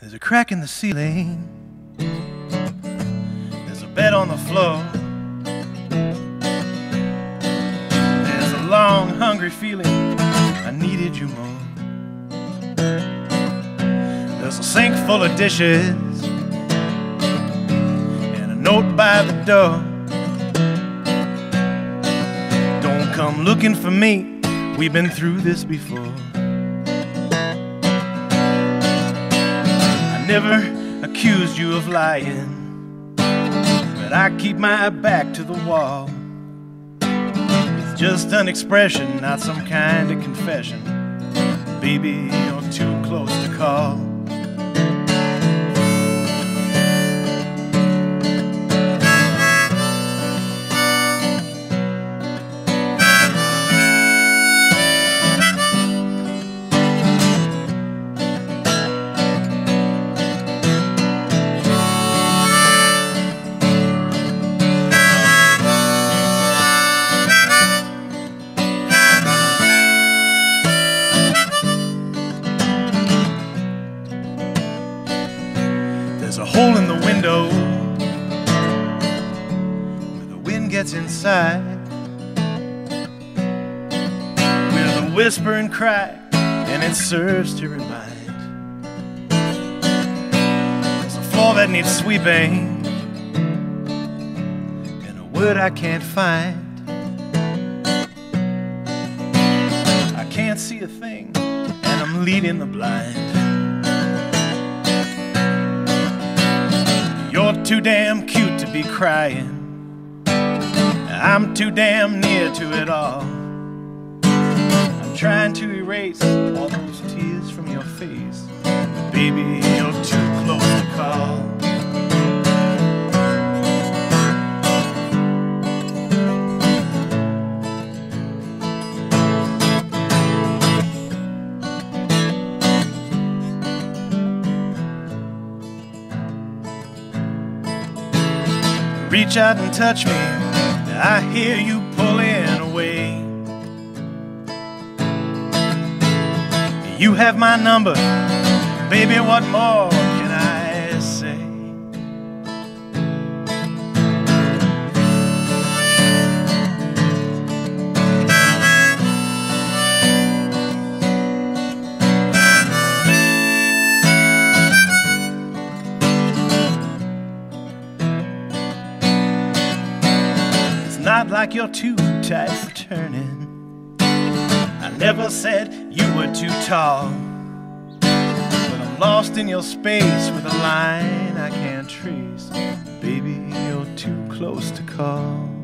There's a crack in the ceiling. There's a bed on the floor. There's a long, hungry feeling I needed you more. There's a sink full of dishes and a note by the door. Don't come looking for me, we've been through this before. I never accused you of lying, but I keep my back to the wall. It's just an expression, not some kind of confession. Baby, you're too close to call. There's a hole in the window where the wind gets inside, where the whisper and cry, and it serves to remind. There's a floor that needs sweeping and a word I can't find. I can't see a thing and I'm leading the blind. You're too damn cute to be crying. I'm too damn near to it all. I'm trying to erase all those tears from your face. Baby, you're too close to call. Reach out and touch me, I hear you pulling away. You have my number, baby, what more can I say? Not like you're too tight for turning. I never said you were too tall, but I'm lost in your space with a line I can't trace. Baby, you're too close to call.